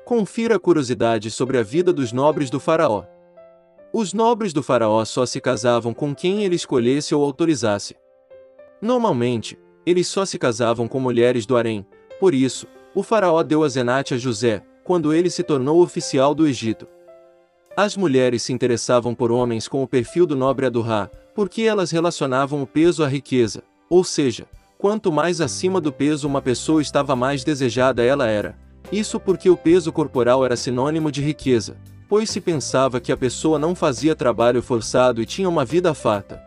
Confira a curiosidade sobre a vida dos nobres do faraó. Os nobres do faraó só se casavam com quem ele escolhesse ou autorizasse. Normalmente, eles só se casavam com mulheres do harém, por isso, o faraó deu a Zenate a José, quando ele se tornou oficial do Egito. As mulheres se interessavam por homens com o perfil do nobre Adurra, porque elas relacionavam o peso à riqueza, ou seja, quanto mais acima do peso uma pessoa estava, mais desejada ela era. Isso porque o peso corporal era sinônimo de riqueza, pois se pensava que a pessoa não fazia trabalho forçado e tinha uma vida farta.